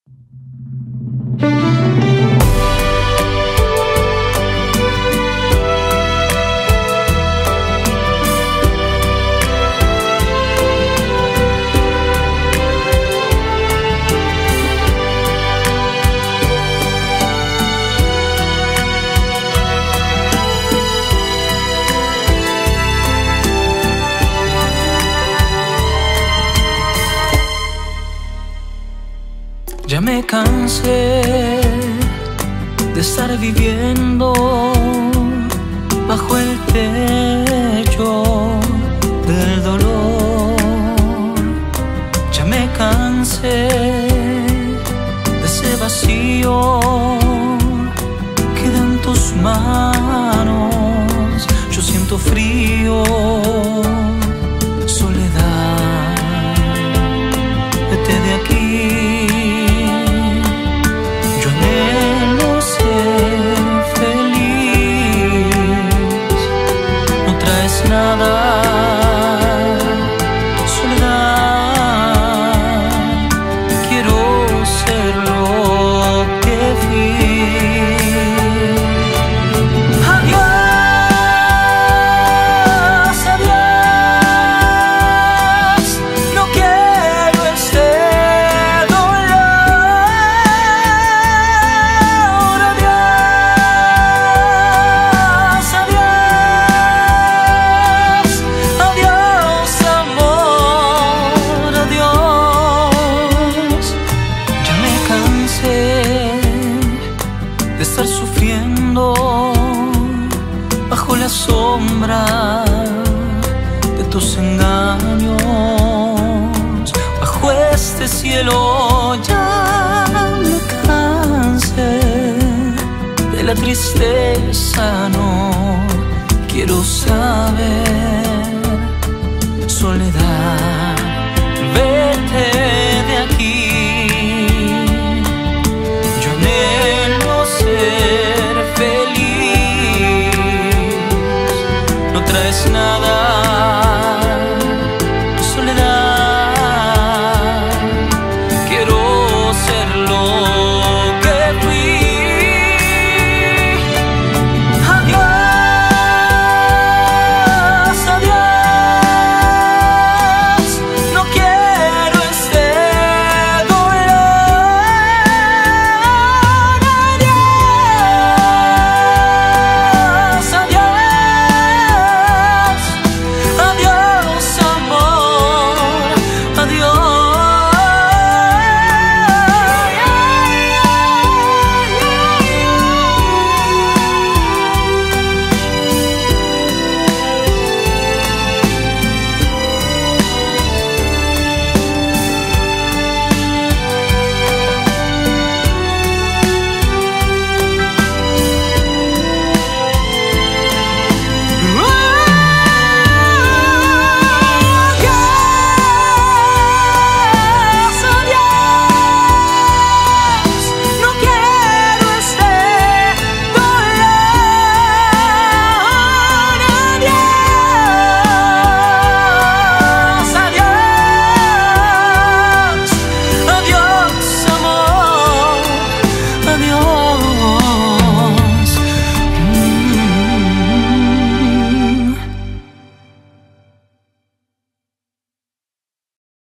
Ya me cansé de estar viviendo bajo el techo del dolor. Ya me cansé de ese vacío que da en tus manos. Yo siento frío, soledad, vete de aquí. Nada, soledad, quiero ser lo que fui. Adiós, adiós, no quiero este dolor. Adiós, adiós. De estar sufriendo bajo la sombra de tus engaños, bajo este cielo. Ya me cansé de la tristeza, no quiero saber.